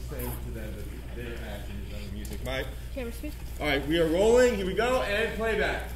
saying to them that they're acting on the music. Mike? Camera speed. All right, we are rolling. Here we go, and playback.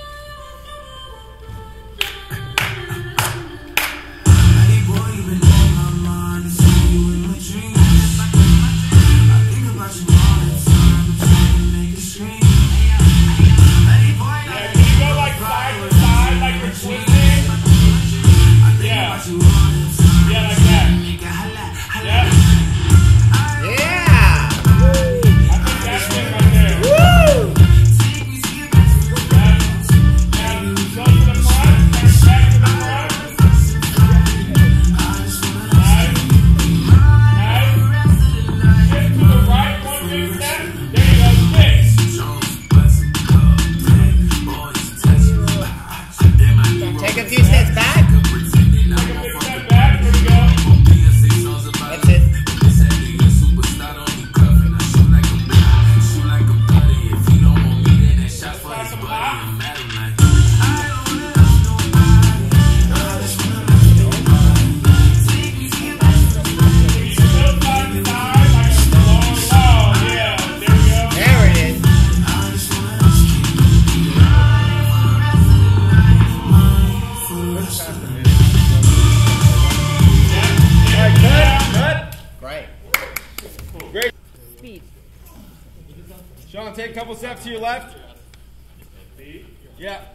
Sean, take a couple steps to your left. Yeah.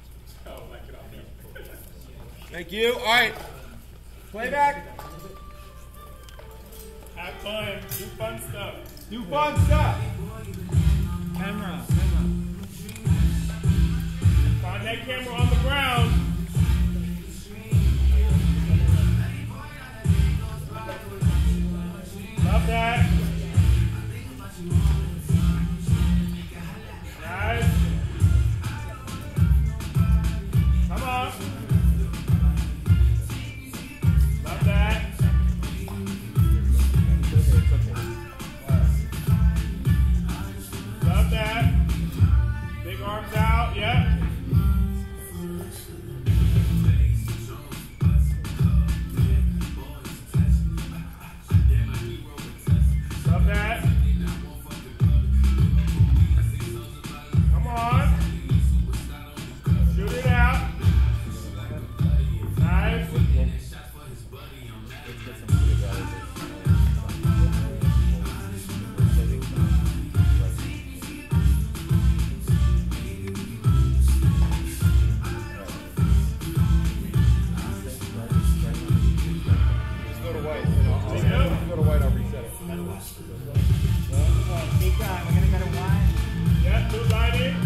Thank you. All right. Playback. Have fun. Do fun stuff. Do fun stuff. Camera. Find that camera on the ground. Love that. Guys. Come on. Love that. Love that. Big arms out. Yep. Love that. Come on. Shoot it out. Nice. Go to white. Go to white. I'll reset it. Keep going. We're going to go to white. Yeah, two lighting.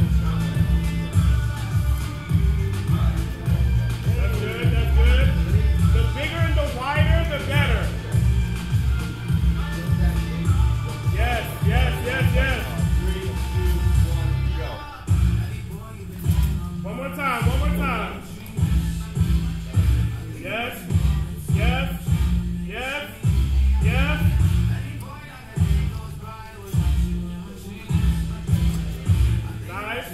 That's good, that's good. The bigger and the wider, the better. Yes, yes, yes, yes. 3, 2, 1, go. One more time, one more time. Yes, yes, yes, yes. Nice.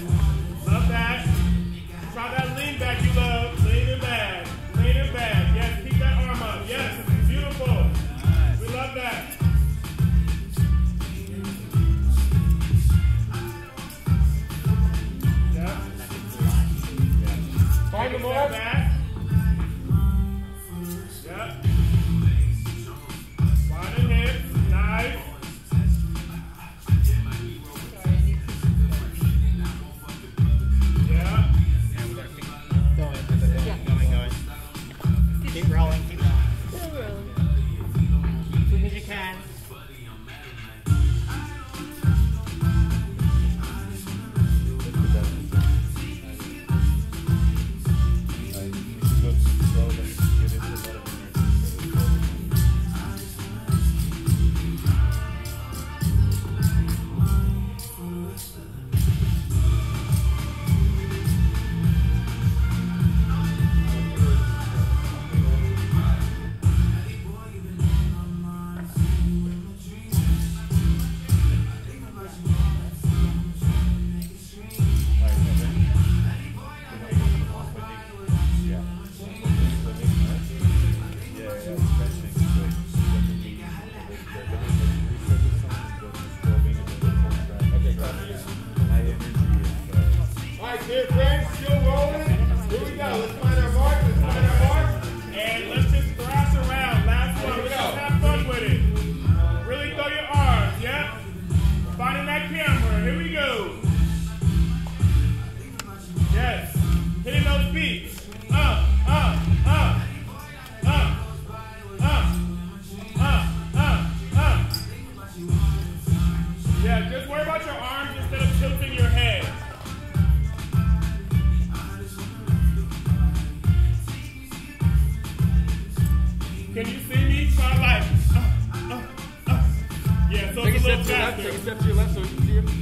step to your left so we can see him.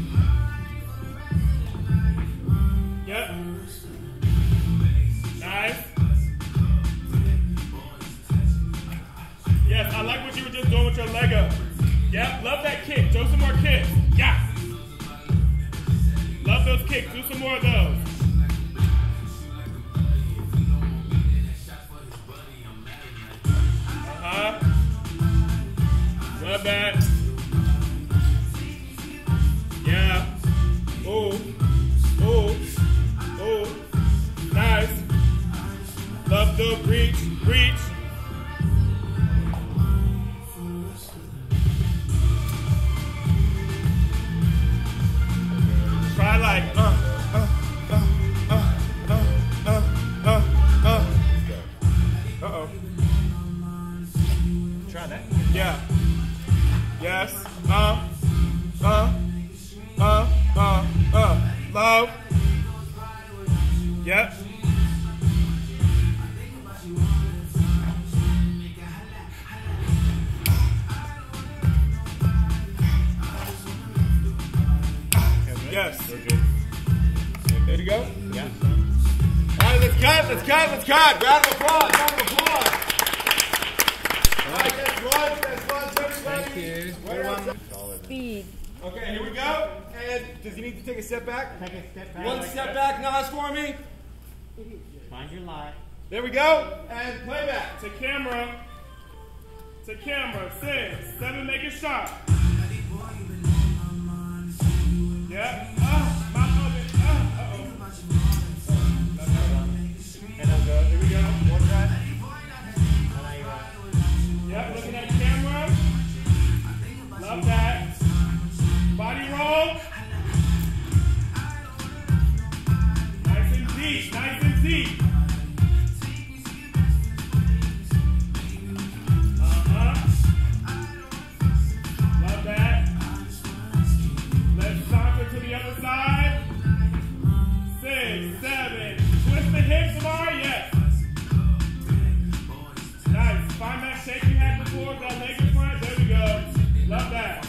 Yep. Nice. Yes, I like what you were just doing with your leg up. Yep, love that kick. Throw some more kicks. Yeah. Love those kicks. Do some more of those. Love that. Yeah. Oh. Oh. Oh. Nice. Love the reach. Reach. Try like Uh-oh. Try that. Yeah. Yes. Love. Yep. Yes. There you go. Yeah. All right, let's cut. Let's cut. Let's cut. Round of applause. Round of applause. All right, that's lunch, everybody. Thank you. Speed. Okay, here we go. And does he need to take a step back? Take a step back. One step back, Nas, for me. Find your light. There we go. And playback. To camera. To camera. 6, 7, make it sharp. Yep. Mouth open. Uh-oh. And I'll go. Here we go. One right. Yep, looking at camera. Love that. Body roll. Nice and deep. Nice and deep. Love that. Let's saunter to the other side. 6, 7. Twist the hips, Amari. Yes. Nice. Find that shape you had before, that leg in front. There we go. Love that.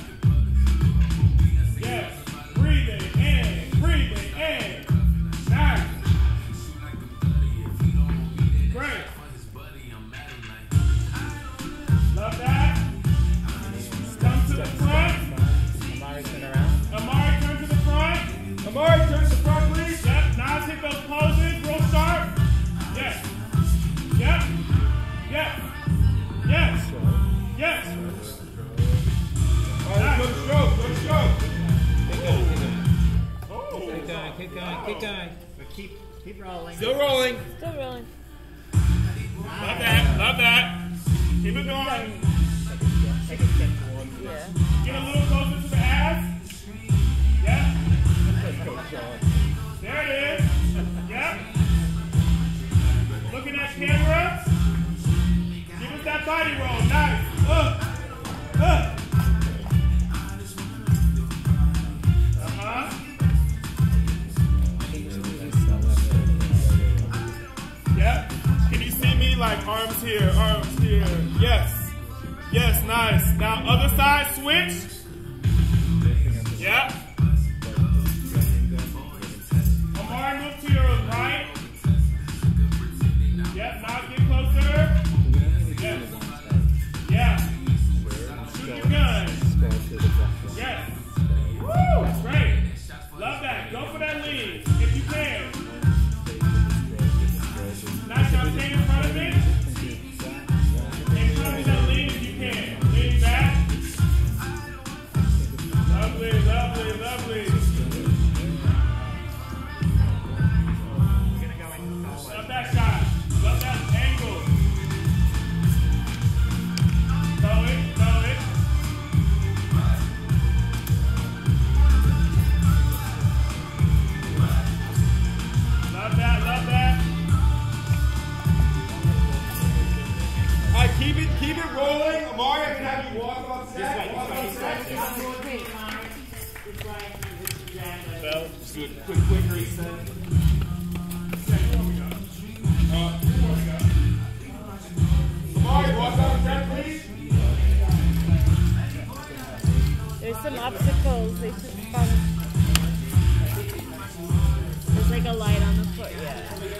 Yes. Breathing in. Breathing in. Nice. Great. Love that. Come to the front. Amari, turn around. Amari, turn to the front. Amari, turn to the front, please. Yep. Nas, hit those poses real sharp. Yes. Yep. Yes. Yes. Yes. All right, let's go to stroke. Go to stroke. Keep going, keep going. Oh. Keep going, keep going, keep going. But keep rolling. Still rolling. Still rolling. Love that. Love that. Keep it going. Take a step towards you. Yeah. Get a little closer to the ass. Yep. There it is. Yep. Looking at camera. Give us that body roll. Nice. Yep. Can you see me? Like arms here, arms here. Yes. Yes, nice. Now other side, switch. Yep. Amari, move to your right. Yep, now get closer. Yes. Yeah. Shoot your gun. Yes. Woo! That's great. Love that. Go for that lead if you can. Nice job staying in front of it. And show me that lead if you can. Lean back. Lovely, lovely, lovely. Love that shot. Love that angle. Throw it, throw it. Love that, love that. All right, keep it rolling. Amari, I can have you walk on set. Walk on set. So, just do a quick reset. Amari, walk on set, please. There's some obstacles. toes. They took bottom. There's like a light on the foot. Yeah.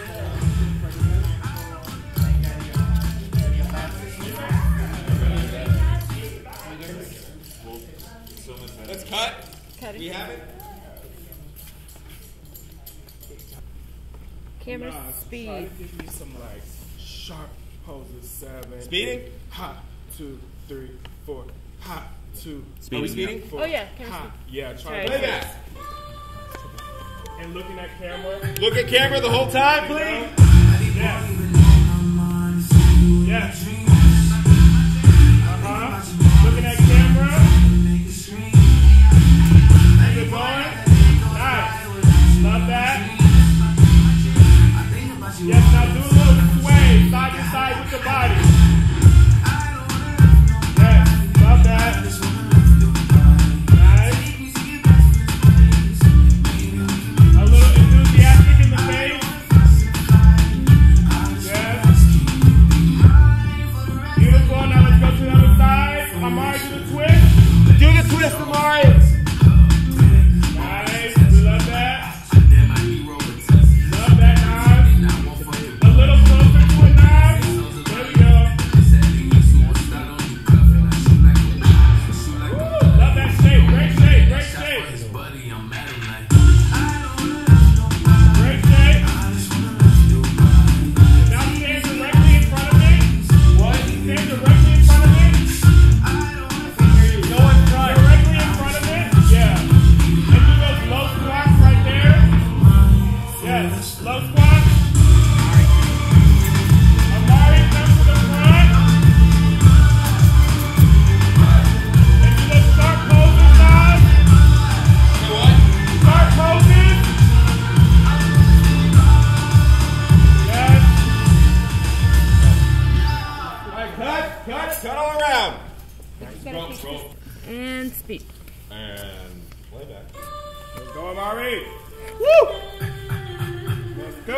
Let's cut. Cut it. We have it. Camera Try speed. to give me some like sharp poses. 7. Speeding? Hot. 2, 3, 4. Hot. 2. Are we speeding? 4. Oh, yeah, camera Hot. speed. Yeah. Try Sorry. to Playback. and looking at camera. Look at camera the whole time, please. Yes. Yes. Looking at camera. Keep it going. Nice. Love that. Yes, now do a little sway, side to side with the body. Yes, love that. Nice. A little enthusiastic in the face. Yes. Beautiful. Now let's go to the other side. Amari, do the twist. Do the twist, Amari. Nice. We love that. Love that, Nas. A little closer to it, Nas. There we go. Love that shape. Great shape. Great shape. Great shape. Now stand directly in front of me. What? Stand directly in front of me. No one try. Directly in front of it. Yeah. And do those low squats right there. Yes. Low squats. Amari, come to the front. And do those start poses, guys. What? Start poses. Yes. All right, cut all around. And speed. And playback. Let's go, Amari. Woo! Let's go.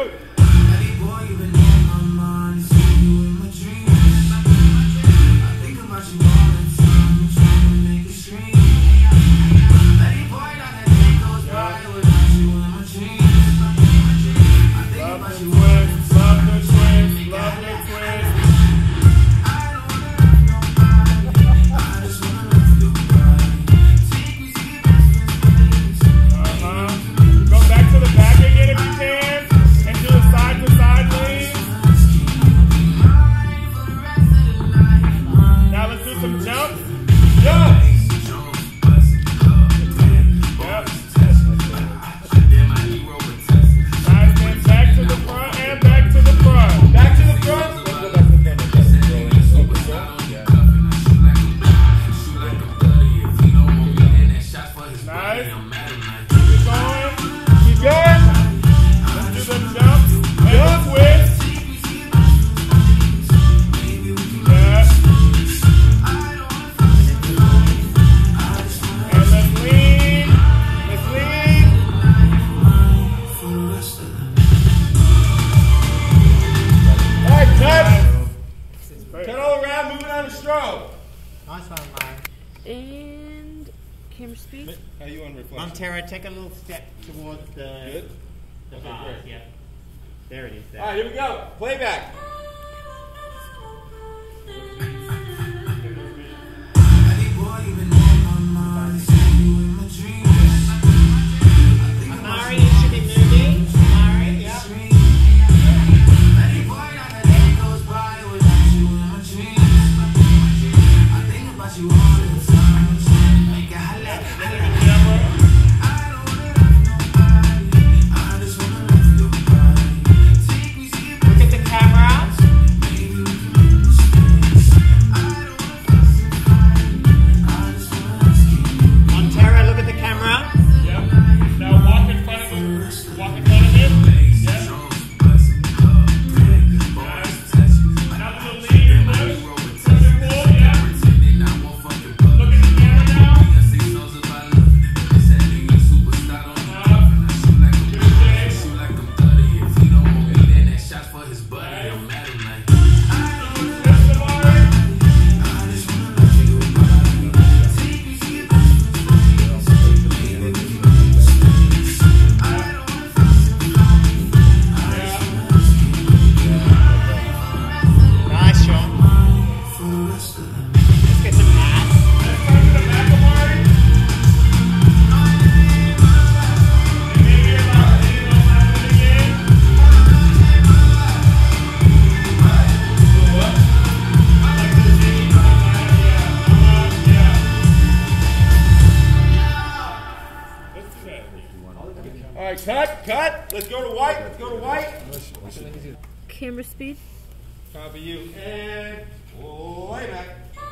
Love the twist, love the twist, love the twist. Go back to the back again if you can, and do a side to side lean. Now let's do some jumps. Jump. Yep. Nice, then back to the front and back to the front. Back to the front. Let's go back to the front. Nice. Keep it going. Keep going. Let's do the jumps and the twist. Yeah. And let's lean. Let's lean. All right, cut. Nice. Cut all around. Moving on to stroke. Nice one, Mike. And camera speed. How you on reflection? Montero, take a little step towards the bars. great. Yeah. There it is. There. All right, here we go. Playback. Amari, you should be moving. Amari, yeah. Look at the camera. Montero, look at the camera. Yep. Now walk in front of him. Walk in front of him. Yep. Nice. Now do the lean and lift. Push and pull. Yeah. cut, cut. Let's go to white. Let's go to white. Camera speed. Copy you. And way back.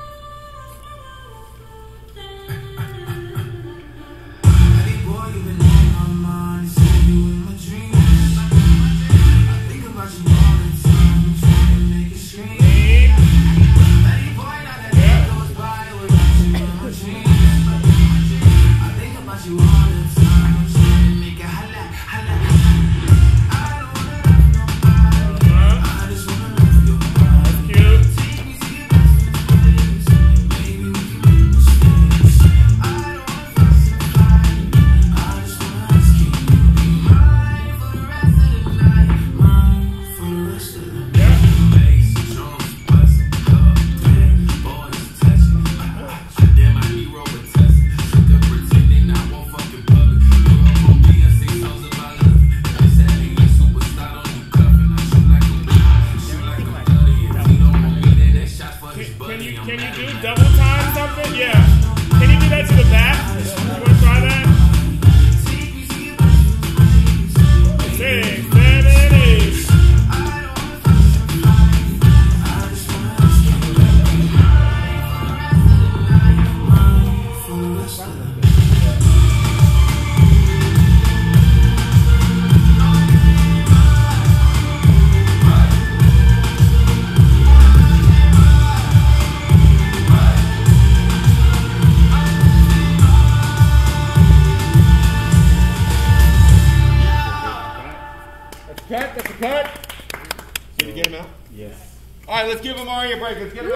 Can you do double time something? Yeah. Can you do that to the back? You want to try that? 6, 7, 8. Cut, that's a cut. Did you get him out? Yes. All right, let's give Amari a break. Let's get him out.